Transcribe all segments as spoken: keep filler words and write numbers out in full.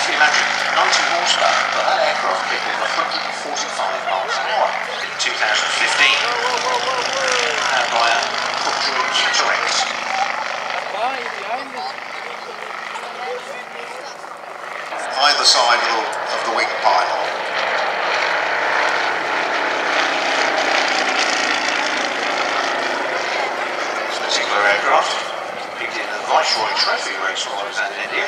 you imagine, ninety horsepower, but that aircraft kicked in one hundred forty-five miles an hour in two thousand fifteen. Powered by a quadroon cataract. Either side of the, of the wing pylon. This particular aircraft competed in the Viceroy Trophy race while I was out in India.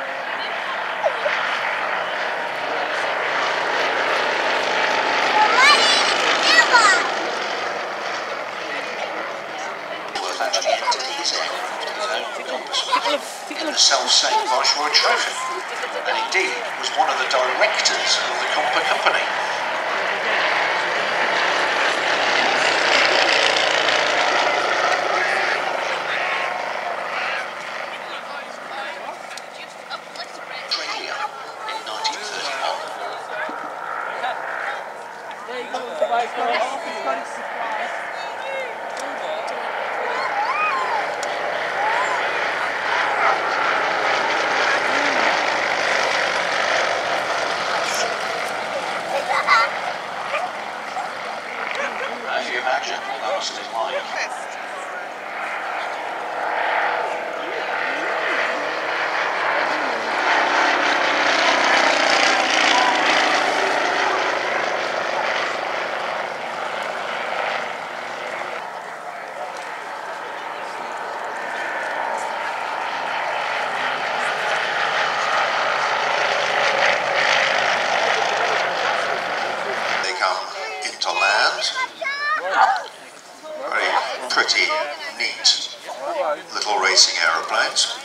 Actually entered his aircraft in his own endorsement in the self-same Viceroy Trophy, and indeed was one of the directors of the Compa Company. Australia in nineteen thirty-one. As you imagine what that must have been like. They come into land. Very pretty, neat little racing aeroplanes.